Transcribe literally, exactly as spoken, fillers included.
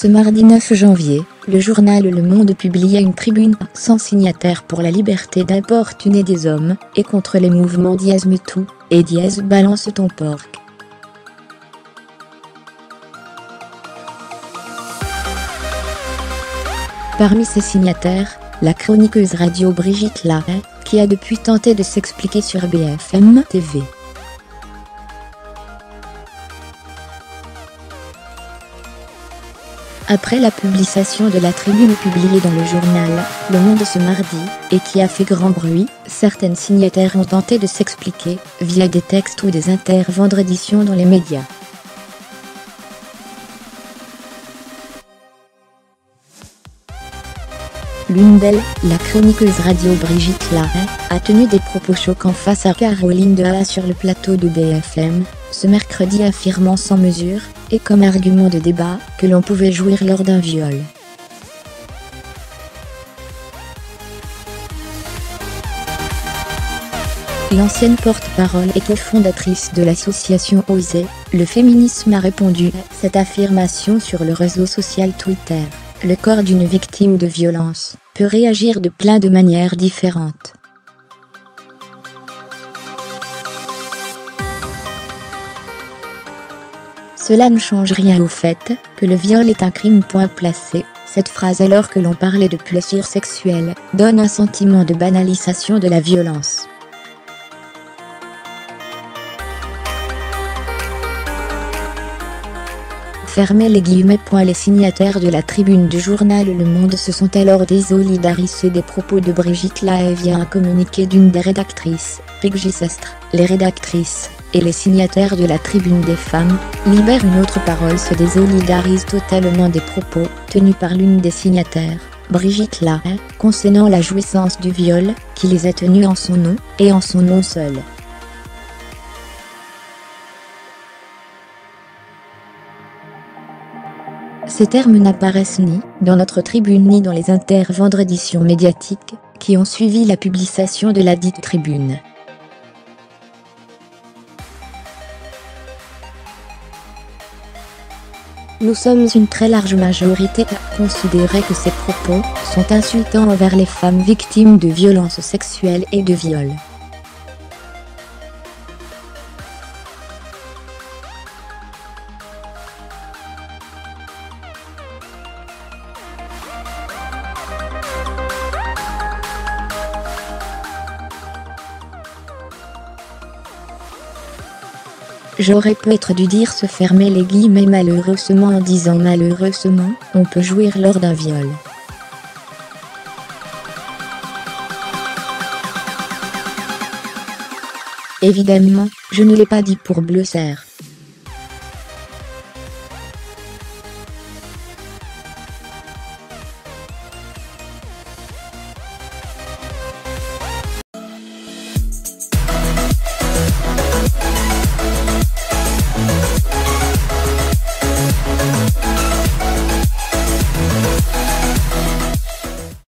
Ce mardi neuf janvier, le journal Le Monde publia une tribune sans signataires pour la liberté d'importuner des hommes, et contre les mouvements dièse MeToo, et dièse balance ton porc. Parmi ses signataires, la chroniqueuse radio Brigitte Lahaie, qui a depuis tenté de s'expliquer sur B F M T V. Après la publication de la tribune publiée dans le journal Le Monde ce mardi, et qui a fait grand bruit, certaines signataires ont tenté de s'expliquer, via des textes ou des interventions dans les médias. L'une d'elles, la chroniqueuse radio Brigitte Lahaie, a tenu des propos choquants face à Caroline Dehaas sur le plateau de B F M, ce mercredi, affirmant sans mesure, et comme argument de débat, que l'on pouvait jouir lors d'un viol. L'ancienne porte-parole et cofondatrice de l'association Oser, le féminisme a répondu à cette affirmation sur le réseau social Twitter. Le corps d'une victime de violence peut réagir de plein de manières différentes. Cela ne change rien au fait que le viol est un crime. Point placé. Cette phrase, alors que l'on parlait de plaisir sexuel, donne un sentiment de banalisation de la violence. Fermez les guillemets. Les signataires de la tribune du journal Le Monde se sont alors désolidarisés des propos de Brigitte Lahaie via un communiqué d'une des rédactrices, Peggy Sestre. Les rédactrices et les signataires de la tribune des femmes, Libère une autre parole, se désolidarisent totalement des propos tenus par l'une des signataires, Brigitte Lahaie, concernant la jouissance du viol, qui les a tenus en son nom, et en son nom seul. Ces termes n'apparaissent ni dans notre tribune ni dans les interventions médiatiques qui ont suivi la publication de la dite tribune. Nous sommes une très large majorité à considérer que ces propos sont insultants envers les femmes victimes de violences sexuelles et de viols. J'aurais peut-être dû dire se fermer les guillemets malheureusement en disant malheureusement, on peut jouir lors d'un viol. Évidemment, je ne l'ai pas dit pour blesser.